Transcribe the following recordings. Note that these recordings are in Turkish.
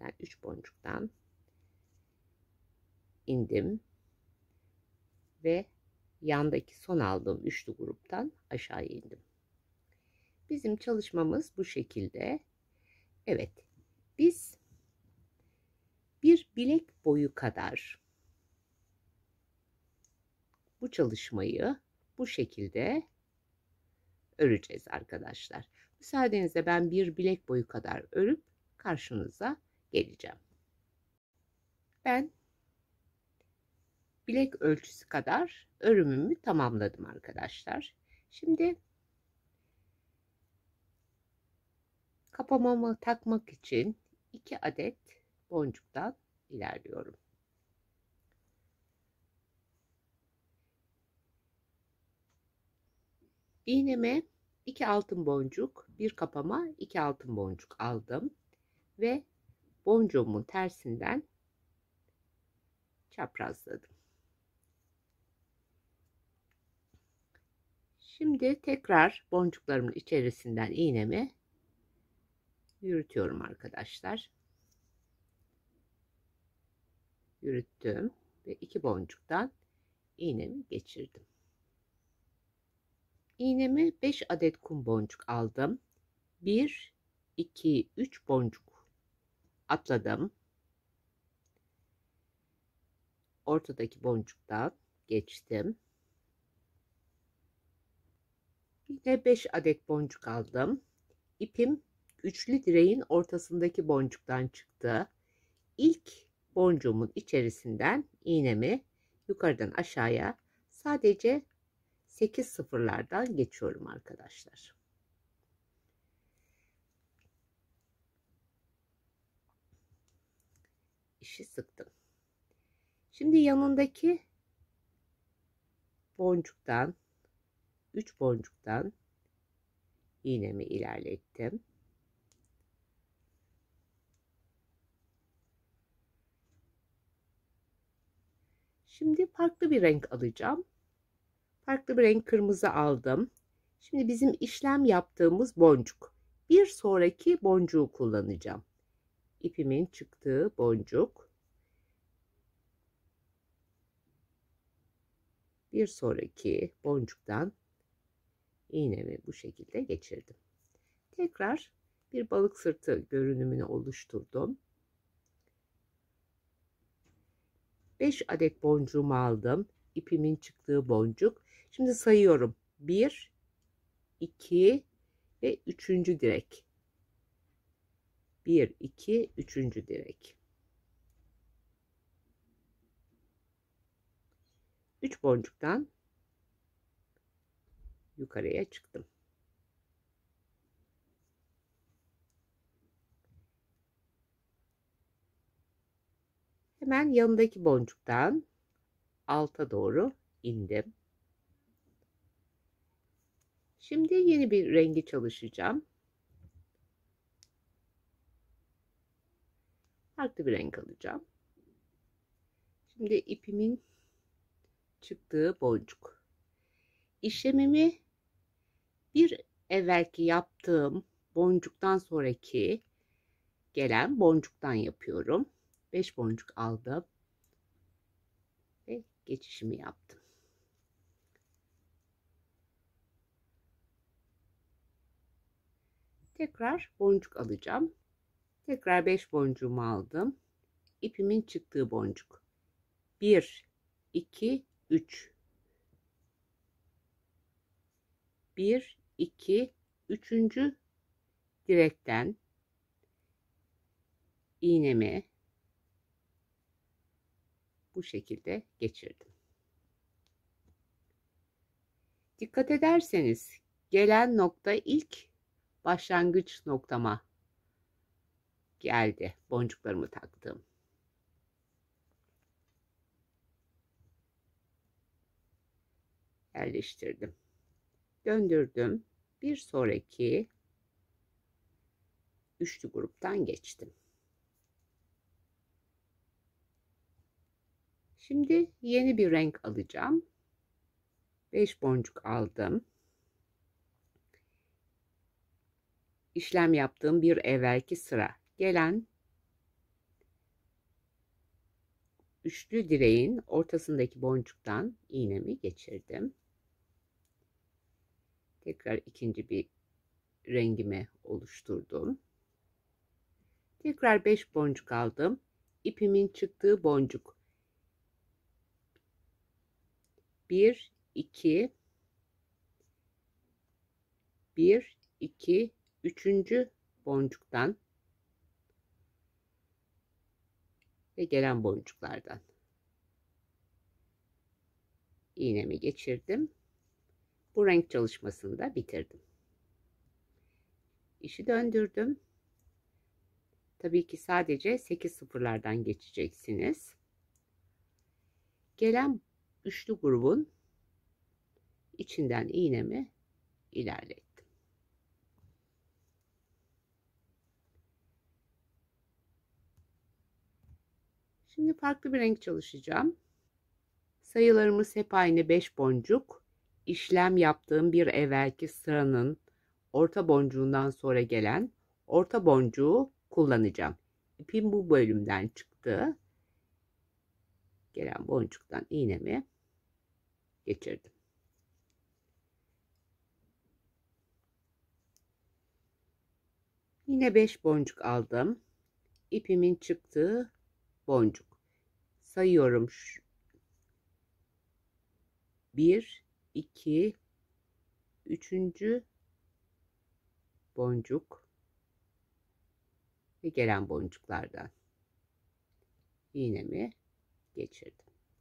Ben 3 boncuktan indim ve yandaki son aldığım üçlü gruptan aşağı indim. Bizim çalışmamız bu şekilde. Evet, biz bir bilek boyu kadar bu çalışmayı bu şekilde öreceğiz arkadaşlar. Müsaadenizle ben bir bilek boyu kadar örüp karşınıza geleceğim. Ben bilek ölçüsü kadar örümümü tamamladım arkadaşlar. Şimdi kapamamı takmak için 2 adet boncuktan ilerliyorum. İğneme 2 altın boncuk, bir kapama 2 altın boncuk aldım ve boncuğumun tersinden çaprazladım. Şimdi tekrar boncuklarımın içerisinden iğnemi yürütüyorum arkadaşlar. Yürüttüm ve 2 boncuktan iğnemi geçirdim. İğnemi 5 adet kum boncuk aldım. 1, 2, 3 boncuk atladım. Ortadaki boncuktan geçtim. Yine 5 adet boncuk aldım. İpim üçlü direğin ortasındaki boncuktan çıktı. İlk boncuğumun içerisinden iğnemi yukarıdan aşağıya sadece 8 sıfırlardan geçiyorum arkadaşlar. İşi sıktım. Şimdi yanındaki boncuktan 3 boncuktan iğnemi ilerlettim. Şimdi farklı bir renk alacağım. Farklı bir renk kırmızı aldım. Şimdi bizim işlem yaptığımız boncuk. Bir sonraki boncuğu kullanacağım. İpimin çıktığı boncuk. Bir sonraki boncuktan iğnemi bu şekilde geçirdim. Tekrar bir balık sırtı görünümünü oluşturdum. 5 adet boncuğumu aldım. İpimin çıktığı boncuk. Şimdi sayıyorum. 1, 2 ve 3. direk. 1, 2, 3. direk. 3 boncuktan yukarıya çıktım. Hemen yanındaki boncuktan alta doğru indim. Şimdi yeni bir rengi çalışacağım. Farklı bir renk alacağım. Şimdi ipimin çıktığı boncuk. İşlemimi bir evvelki yaptığım boncuktan sonraki gelen boncuktan yapıyorum. 5 boncuk aldım ve geçişimi yaptım. Tekrar boncuk alacağım. Tekrar 5 boncuğumu aldım. İpimin çıktığı boncuk. 1, 2, 3. 1, 2, 3. direkten iğnemi bu şekilde geçirdim. Dikkat ederseniz gelen nokta ilk başlangıç noktama geldi. Boncuklarımı taktım. Yerleştirdim. Döndürdüm. Bir sonraki üçlü gruptan geçtim. Şimdi yeni bir renk alacağım. 5 boncuk aldım. İşlem yaptığım bir evvelki sıra. Gelen üçlü direğin ortasındaki boncuktan iğnemi geçirdim. Tekrar ikinci bir rengimi oluşturdum. Tekrar 5 boncuk aldım. İpimin çıktığı boncuk 1 2 1 2 üçüncü boncuktan ve gelen boncuklardan iğnemi geçirdim. Bu renk çalışmasını da bitirdim. İşi döndürdüm. Tabii ki sadece 8 sıfırlardan geçeceksiniz. Gelen üçlü grubun içinden iğnemi ilerlettim. Şimdi farklı bir renk çalışacağım. Sayılarımız hep aynı 5 boncuk. İşlem yaptığım bir evvelki sıranın orta boncuğundan sonra gelen orta boncuğu kullanacağım. İpim bu bölümden çıktı. Gelen boncuktan iğnemi geçirdim. Yine 5 boncuk aldım. İpimin çıktığı boncuk. Sayıyorum. 1, 2, 3. boncuk ve gelen boncuklardan iğnemi geçirdim.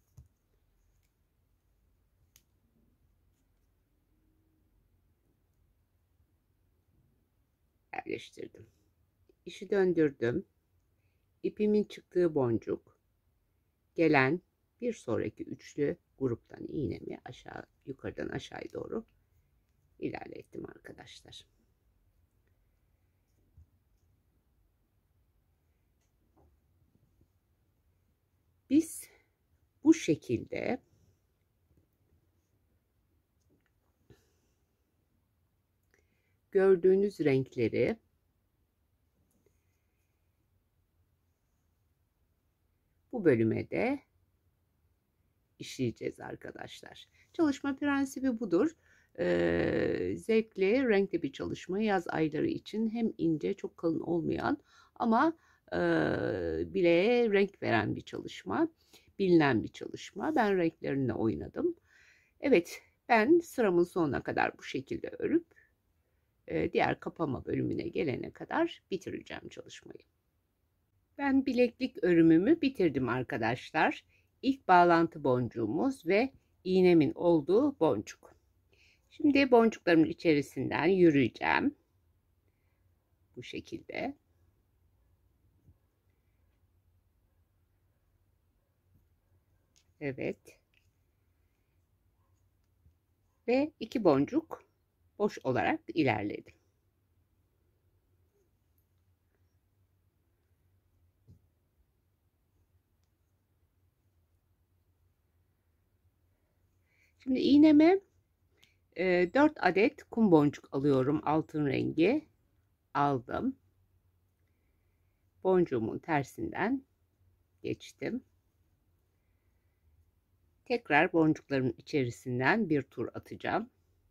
Yerleştirdim. İşi döndürdüm. İpimin çıktığı boncuk, gelen bir sonraki üçlü gruptan iğnemi yukarıdan aşağıya doğru ilerlettim arkadaşlar. Biz bu şekilde gördüğünüz renkleri bu bölüme de işleyeceğiz arkadaşlar. Çalışma prensibi budur. Zevkli, renkli bir çalışma. Yaz ayları için hem ince, çok kalın olmayan ama bileğe renk veren bir çalışma. Bilinen bir çalışma. Ben renklerini oynadım. Evet, ben sıramın sonuna kadar bu şekilde örüp diğer kapama bölümüne gelene kadar bitireceğim çalışmayı. Ben bileklik örümümü bitirdim arkadaşlar. İlk bağlantı boncuğumuz ve iğnemin olduğu boncuk. Şimdi boncuklarımın içerisinden yürüyeceğim. Bu şekilde. Evet. Ve 2 boncuk boş olarak ilerledim. Şimdi iğneme 4 adet kum boncuk alıyorum. Altın rengi aldım. Boncuğumun tersinden geçtim. Tekrar boncukların içerisinden bir tur atacağım.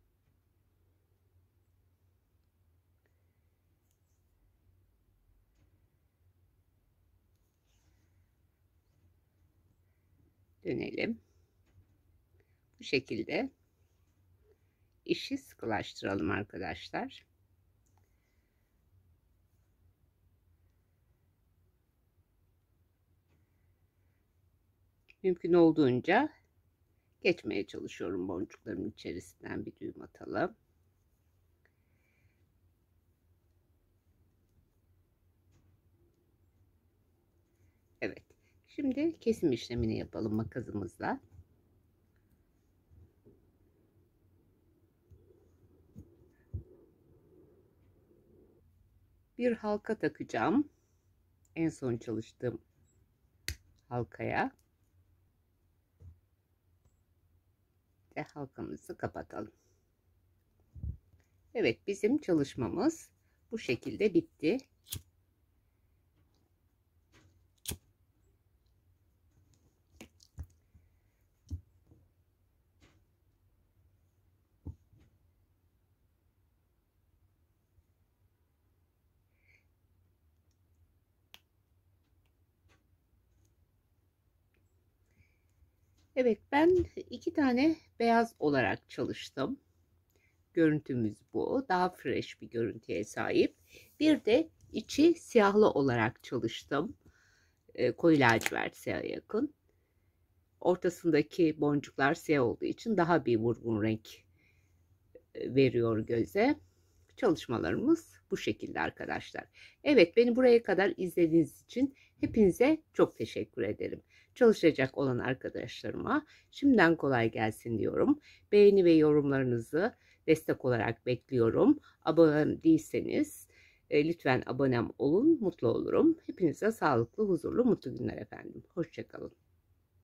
Dönelim. Bu şekilde işi sıkılaştıralım arkadaşlar. Mümkün olduğunca geçmeye çalışıyorum boncukların içerisinden, bir düğüm atalım. Evet. Şimdi kesim işlemini yapalım makasımızla. Bir halka takacağım. En son çalıştığım halkaya. Ve halkamızı kapatalım. Evet, bizim çalışmamız bu şekilde bitti. Evet, ben 2 tane beyaz olarak çalıştım. Görüntümüz bu. Daha fresh bir görüntüye sahip. Bir de içi siyahlı olarak çalıştım. Koyu lacivert siyaha yakın. Ortasındaki boncuklar siyah olduğu için daha bir vurgun renk veriyor göze. Çalışmalarımız bu şekilde arkadaşlar. Evet, beni buraya kadar izlediğiniz için hepinize çok teşekkür ederim. Çalışacak olan arkadaşlarıma şimdiden kolay gelsin diyorum. Beğeni ve yorumlarınızı destek olarak bekliyorum. Abone değilseniz lütfen abonem olun, mutlu olurum. Hepinize sağlıklı, huzurlu, mutlu günler efendim. Hoşça kalın.